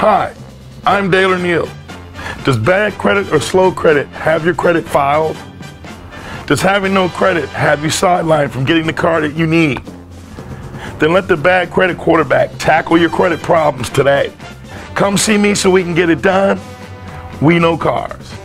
Hi, I'm Dale Neal. Does bad credit or slow credit have your credit filed? Does having no credit have you sidelined from getting the car that you need? Then let the bad credit quarterback tackle your credit problems today. Come see me so we can get it done. We know cars.